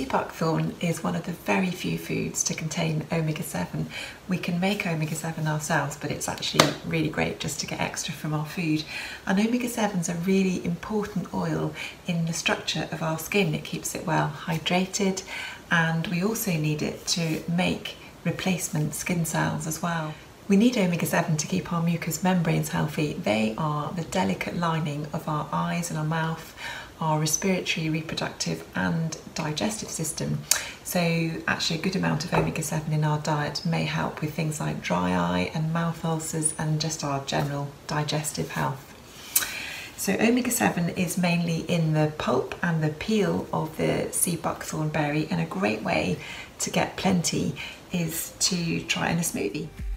sea buckthorn is one of the very few foods to contain omega-7. We can make omega-7 ourselves, but it's actually really great just to get extra from our food. And omega-7 is a really important oil in the structure of our skin. It keeps it well hydrated, and we also need it to make replacement skin cells as well. We need omega-7 to keep our mucous membranes healthy. They are the delicate lining of our eyes and our mouth, our respiratory, reproductive and digestive system. So actually a good amount of omega-7 in our diet may help with things like dry eye and mouth ulcers and just our general digestive health. So omega-7 is mainly in the pulp and the peel of the sea buckthorn berry, and a great way to get plenty is to try it in a smoothie.